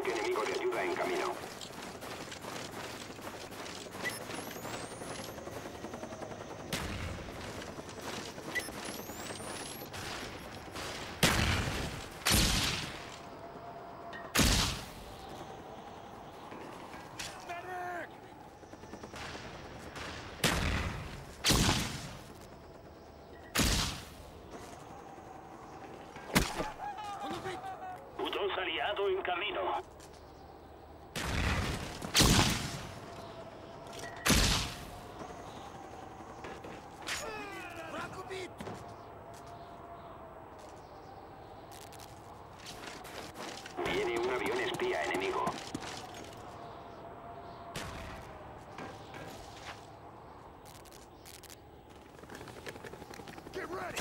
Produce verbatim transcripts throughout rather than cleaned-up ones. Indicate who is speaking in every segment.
Speaker 1: Tanque enemigo de ayuda en camino.
Speaker 2: U dos aliado en camino.
Speaker 1: Viene un avión espía enemigo.
Speaker 3: Get ready!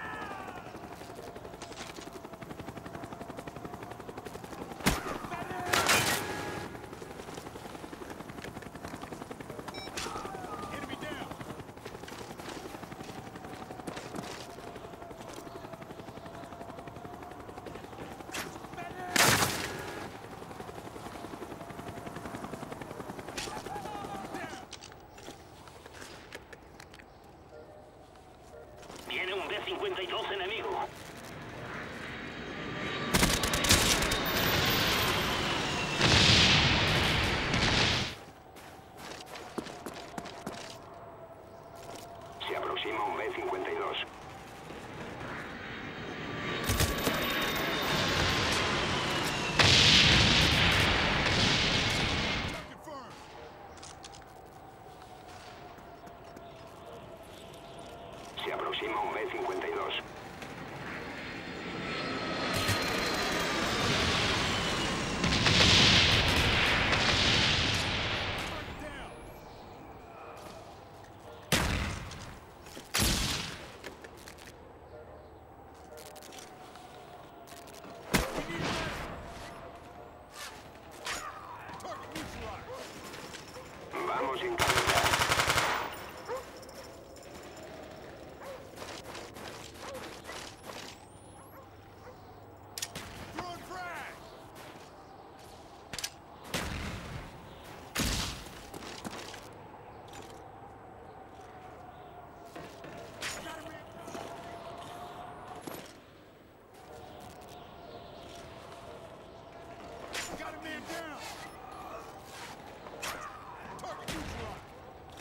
Speaker 3: Enemy down!
Speaker 2: Viene un D cincuenta y dos enemigo.
Speaker 1: Se aproxima un B cincuenta y dos.
Speaker 3: Confirmed!
Speaker 1: Se aproxima un B cincuenta y dos.
Speaker 3: Down! We need a rest! Target neutralized!
Speaker 1: Vamos en carrera.
Speaker 3: Throwing frag! Got him in! Got a man down! Target neutralized!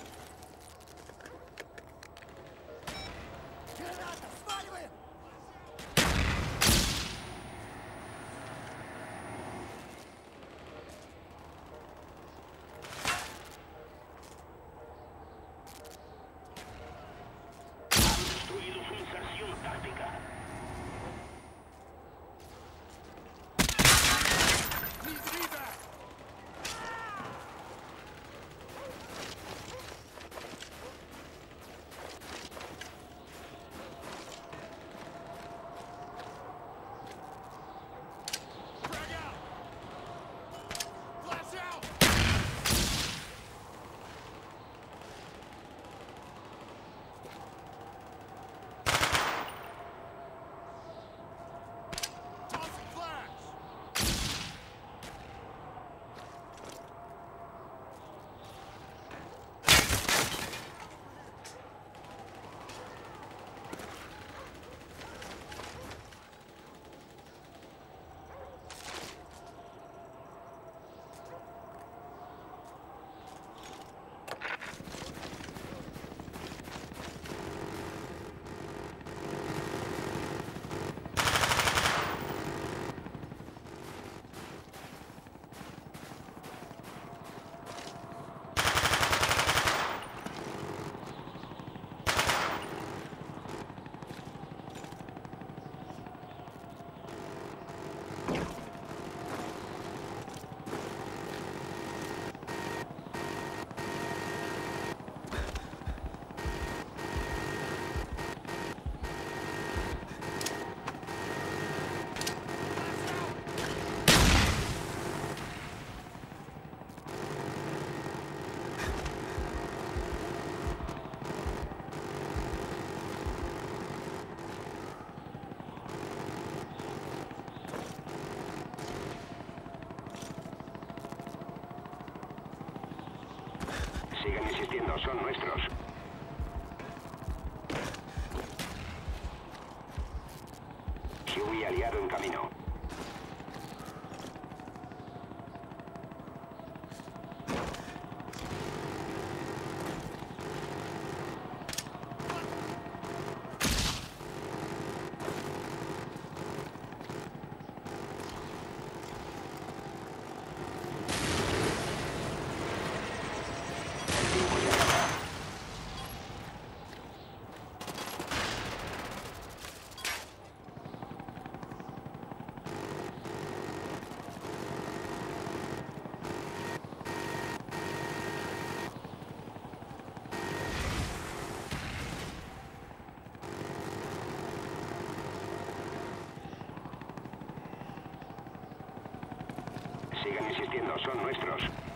Speaker 1: insistiendo, son nuestros. Huey aliado en camino. Sigan insistiendo, son nuestros.